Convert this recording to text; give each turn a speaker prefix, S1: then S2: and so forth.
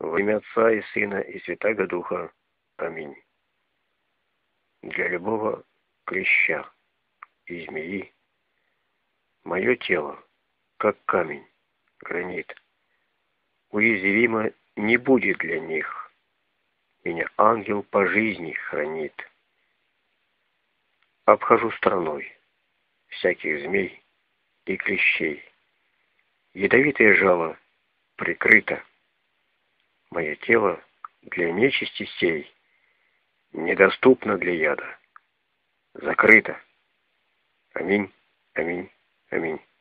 S1: Во имя Отца и Сына и Святаго Духа. Аминь. Для любого клеща и змеи мое тело, как камень, гранит, уязвимо не будет для них. Меня ангел по жизни хранит. Обхожу стороной всяких змей и клещей. Ядовитое жало прикрыто. Мое тело для нечисти сей недоступно для яда. Закрыто. Аминь, аминь, аминь.